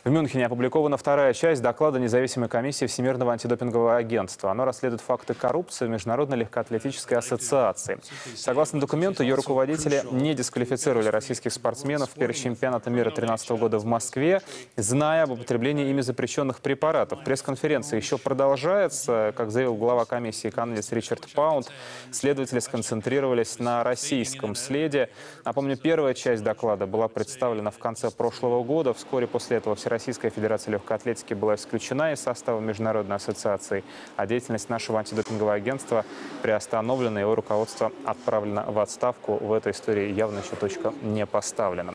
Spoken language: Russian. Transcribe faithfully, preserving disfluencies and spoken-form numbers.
В Мюнхене опубликована вторая часть доклада независимой комиссии Всемирного антидопингового агентства. Оно расследует факты коррупции в Международной легкоатлетической ассоциации. Согласно документу, ее руководители не дисквалифицировали российских спортсменов перед чемпионатом мира две тысячи тринадцатого года в Москве, зная об употреблении ими запрещенных препаратов. Пресс-конференция еще продолжается. Как заявил глава комиссии канадец Ричард Паунд, следователи сконцентрировались на российском следе. Напомню, первая часть доклада была представлена в конце прошлого года. Вскоре после этого Всероссийская федерация легкой атлетики была исключена из состава Международной ассоциации, а деятельность нашего антидопингового агентства приостановлена, его руководство отправлено в отставку. В этой истории явно еще точка не поставлена.